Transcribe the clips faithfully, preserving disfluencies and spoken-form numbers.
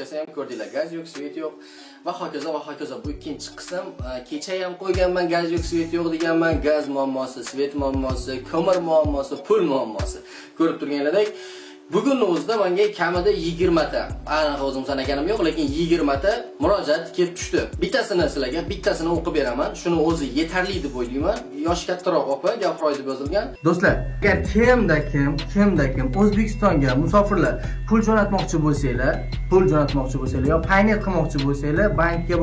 kechasi ham ko'rdinglar, gaz yo'q, svet yo'q va hokazo va hokazo. Bu ikkinchi qism. Kecha ham qo'yganman, gaz yo'q, svet yo'q deganman. Gaz muammosi, svet muammosi, ko'mir muammosi, pul muammosi. Ko'rib turganlaridek, bugun o'zida menga kamida yigirma ta, aniq o'zim sanaganim yo'q, lekin yigirma ta murojaat kelib tushdi. Bittasini sizlarga, bittasini o'qib beraman. Shuni o'zi yetarli deb o'ylayman. Yosh kattaroq opa, Gavhroy deb yozilgan. Do'stlar, agar kimda kim, kimda kim O'zbekistonga musofirlar pul jo'natmoqchi bo'lsanglar, pul jo'natmoqchi bo'lsanglar yo paynet qilmoqchi bo'lsanglar, bankka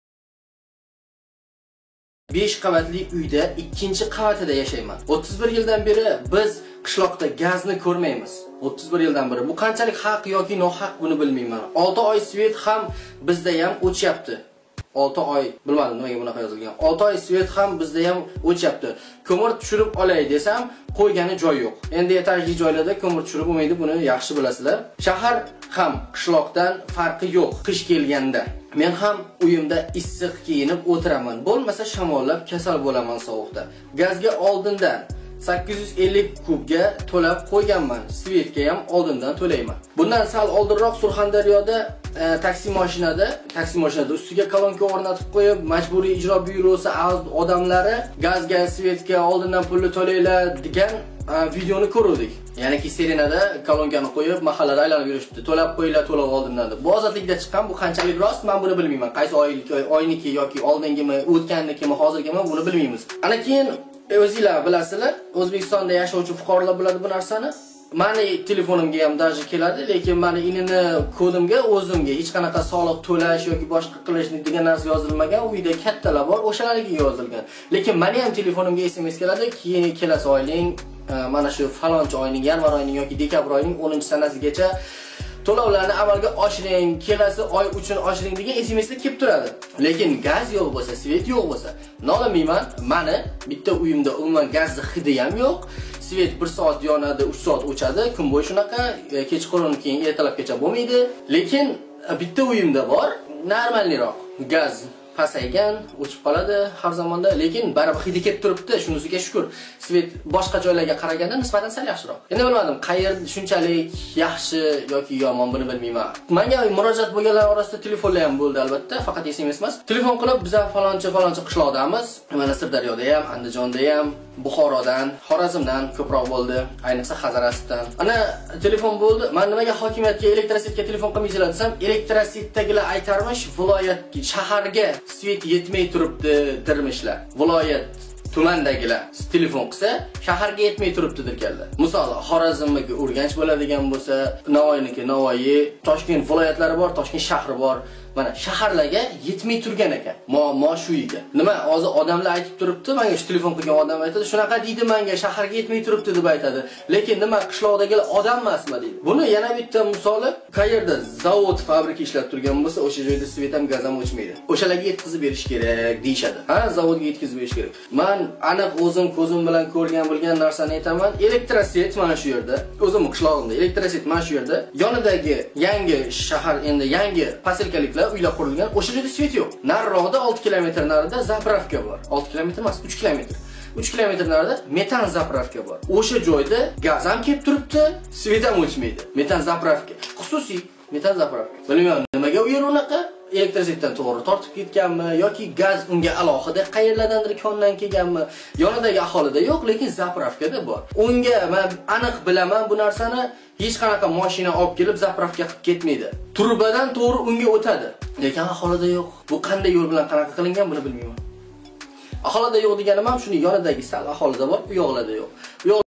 besh qavatli uyda ikkinchi qavatida yashayman. o'ttiz bir yildan beri biz qishloqda gazni ko'rmaymiz. o'ttiz bir yildan beri. Bu qanchalik haq yoki nohaq buni bilmayman. olti oy svet ham bizda ham o'chyapti. olti oy, bilmadim nimaga bunaqa yozilgan. olti oy svet ham bizda ham o'chyapti. Ko'mir tushirib olay desam, qo'ygani joy yo'q. Endi etajli joylarda ko'mir tushirib bo'lmaydi, buni yaxshi bilasizlar. Shahar ham qishloqdan farqi yo'q qish kelganda. Men ham uyimda issiq kiyinib o'tiraman. Bo'lmasa shamollab kasal bo'laman sovuqda. Gazga oldindan sakkiz yuz ellik kubga to'lab qo'yganman. Svetga ham oldindan to'layman. Bundan sal oldinroq Surxondaryoda e, taksi mashinada, taksi mashinada ustiga kolonka o'rnatib qo'yib, majburiy ijro byurosi odamlari gazga, svetga oldindan pulni to'laylar degan e, videoni ko'rdik. Ya'ni ki Serenada kolonkani qo'yib, mahallada aylanib yurishibdi. To'lab qo'yinglar, to'lab oldindan deb. Bu ozodlikda chiqqan, bu qanchalik rost, men buni bilmayman. Qaysi oylik, oyniki yoki oldingimi, o'tgannikimi, hozirgimi buni bilmaymiz. Ana keyin o'zingizlar bilasizlar, O'zbekistonda yashovchi fuqarolar biladi bu narsani. Meni telefonimga ham daji keladi, lekin meni inini kodimga o'zimga hech qanaqa soliq to'lash yoki boshqa qilishni degan narsa yozilmagan. Uyda kattalar bor, o'shalarga yozilgan. Lekin meni ham telefonimga S M S keladi, keyin kelasi oyning, mana shu falonchi oyning, yanvar oyining yoki dekabr oyining o'ninchi sanasigacha to'lovlarni amalga oshiring, kelasi oy uchun oshiring degan S M S'lar kelib turadi. Lekin gaz yo'q bo'lsa, svet yo'q bo'lsa, nolamayman. Meni bitta uyimda umuman gazni hidi ham yo'q. Svet bir soat yonadi, uch soat o'chadi. Kun bo'yi shunaqa, kechqurun keyin ertalabgacha bo'lmaydi. Lekin bitta uyimda bor, normalroq. Gaz pasaygan, o'chib qoladi har zamonda, lekin baribir hidi kelib turibdi, shunisiga shukr. Svet boshqa joylarga qaraganda nisbatan sal yaxshiroq. Endi bilmadim, qayerda shunchalik yaxshi yoki yomon buni bilmayman. Menga murojaat bo'lganlar orasida telefonlar ham bo'ldi albatta, faqat S M S emas. Telefon qilib, biz falonchi falonchi qishloqdamiz, mana Sirdaryoda ham, Andijonda ham, Buxorodan, Xorazmdan ko'proq bo'ldi, ayniqsa Hazarasdan. Ana telefon bo'ldi. Men nimaga hokimiyatga, elektrositga telefon qilmaysizlar desam, elektrositdagilar aytarmish, viloyatga, shaharga svet yetmay turibdi dermishlar. Viloyat tumandagilar telefon qilsa, shaharga yetmay turibdi derkanlar. Misol, Xorazmga Urganch bo'ladigan bo'lsa, Navoiyniki Navoiy, Toshkent viloyatlari bor, Toshkent shahri bor. Mana shaharlarga yetmay turgan ekan. Muammo shu ekan. Nima, hozir odamlar aytib turibdi, menga shu telefon qilgan odam aytadi, shunaqa deydi menga, shaharga yetmay turibdi deb aytadi. Lekin nima, qishloqdagilar odam emasmi deydi. Buni yana bitta misoli, qayerda zavod, fabrika ishlab turgan bo'lsa, o'sha joyda svet ham, gaz ham o'chmaydi. O'shalarga yetkazib berish kerak deyshadi. Ha, zavodga yetkazib berish kerak. Men aniq o'zim ko'zim bilan ko'rgan bilgan narsani aytaman. Elektroset mana shu yerda, o'zim qishlog'imda elektroset mana shu yerda. Yonidagi yangi shahar, endi yangi poselkaliklar uylar qurilgan, o'sha joyda svet yo'q. Nariroqda olti kilometr narida zapravka bor. olti kilometr emas, uch kilometr. uch kilometr narida metan zapravka bor. O'sha joyda gaz ham kelib turibdi, svet ham o'chmaydi. Metan zapravka, xususiy metan zapravka. Bilmayman, nimaga u yer unaqa? Elektrosetdan to'g'ri tortib ketganmi yoki gaz unga alohida qayerlardandir kondan kelganmi? Yonidagi aholida yo'q, lekin zapravkada bor. Unga men aniq bilaman bu narsani, hech qanaqa mashina olib kelib zapravka qilib ketmaydi. Turbadan to'g'ri unga o'tadi. Lekin aholida yo'q. Bu qanday yo'l bilan qanaqa qilingan buni bilmayman. Aholida yo'q deganim ham shuni yonidagi sal aholida bor, u yo'qlarda yo'q.